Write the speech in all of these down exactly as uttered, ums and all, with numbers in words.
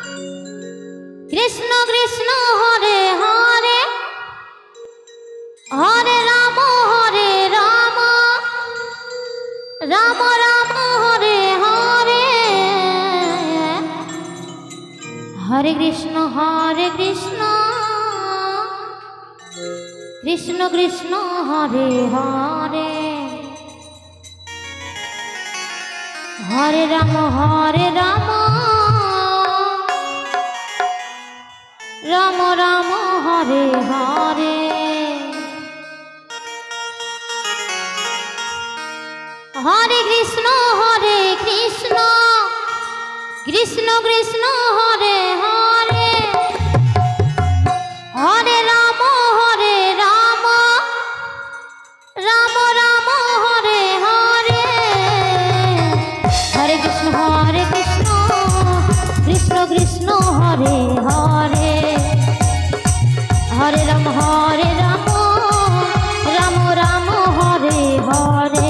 Krishna Krishna Hare Hare Hare Ram Hare Ram Ram Ram Hare Hare Hare Krishna Hare Krishna Krishna Krishna Hare Hare Hare Ram Hare Ram Ram Ram Hare Hare Hare Krishna Hare Krishna Krishna Krishna Hare Hare Hare Ram Hare Ram Ram Ram Hare Hare Hare Krishna Hare Krishna Krishna Krishna Hare Hare Hare Ram Hare Ram Ram Ram Hare Hare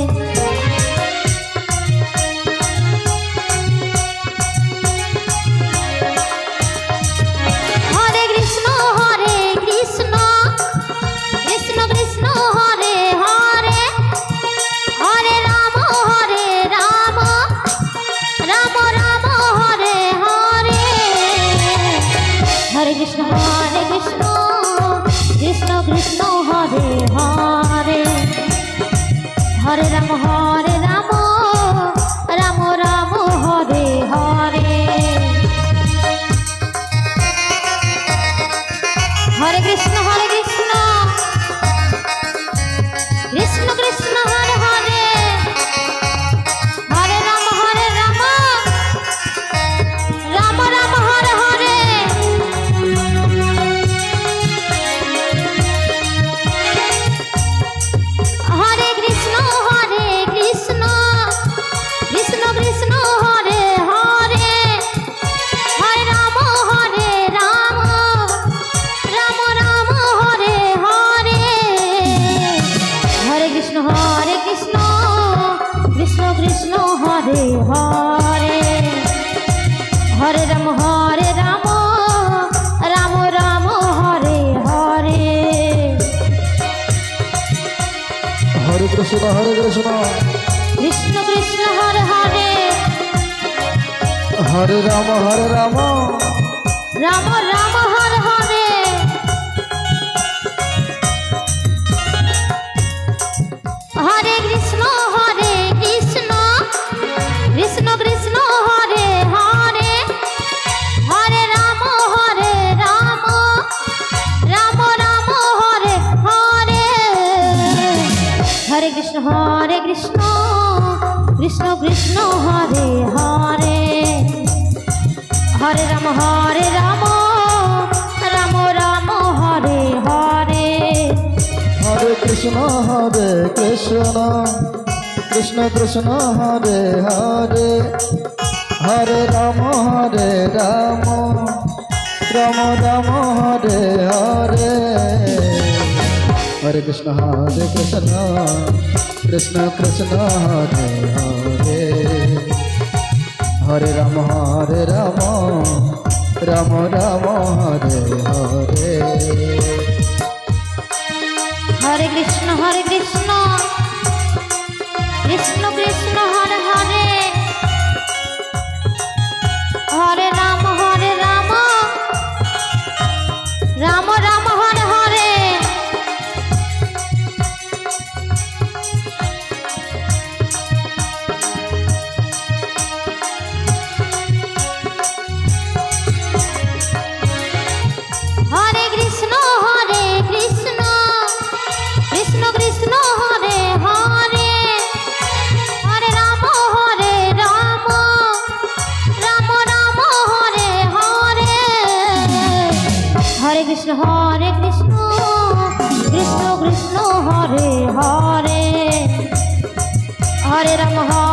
Hare Krishna Hare Krishna Krishna Krishna Hare Hare Hare Ram Hare Ram Ram Ram Hare Hare Hare Krishna Hare Krishna Krishna Krishna Hare Hare Hare Ram Hare Ram Ram Ram Hare Hare Hare Krishna Hare Krishna Krishna Krishna Hare Hare Hare Ram Hare Ram Ram Ram Hare Hare Hare Krishna Hare Krishna Krishna Krishna Hare Hare Hare Ram Hare Ram Ram Ram Hare Hare Hare Krishna Hare Krishna Krishna Krishna Hare Hare Hare Ram Hare Ram Ram Ram Hare Hare Hare Krishna Hare Krishna Krishna Krishna Hare Hare Hare Ram Hare Ram Ram Ram Hare Hare Hare Krishna Hare Krishna Krishna Krishna Hare Hare Hare Ram Hare Ram Ram Ram Hare Hare Hare Krishna Hare Krishna Krishna Krishna Hare Hare Hare Ram Hare Ram Ram Ram Hare Hare Hare Krishna Hare Krishna Krishna Krishna Hare Hare Hare Ram Hare Ram Ram Ram Hare Hare Hare Krishna Hare Krishna Krishna Krishna Hare Hare Hare Ram Hare Ram Ram Ram Hare Hare Hare Krishna Hare Krishna Krishna Krishna Hare Hare Hare Ram Hare Ram Ram Ram Hare Hare Hare Krishna Hare Krishna Krishna Krishna Hare Hare Hare Ram Hare Ram Ram Ram Hare Hare Hare Krishna Hare Krishna Krishna Krishna Hare Hare Hare Ram Hare